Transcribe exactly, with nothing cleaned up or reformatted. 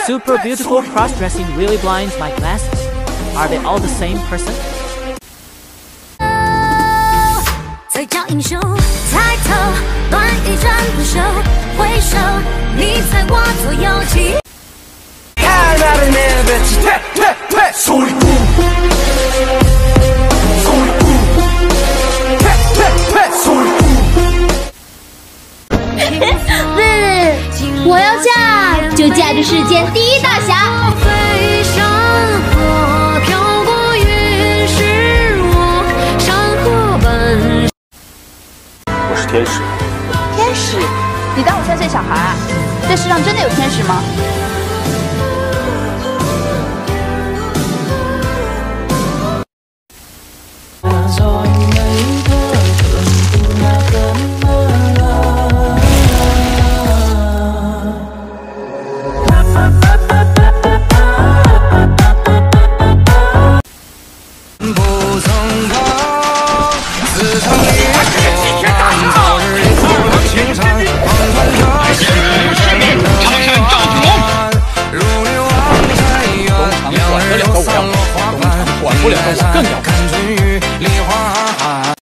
super beautiful cross-dressing really blinds my glasses. Are they all the same person? 嘴角英雄，抬头，乱一阵不休，回首，你在我左右起。 我要嫁，就嫁这世间第一大侠。 我是天使。 天使？你当我像这小孩啊？这世上真的有天使吗？ 管不了的我更要看。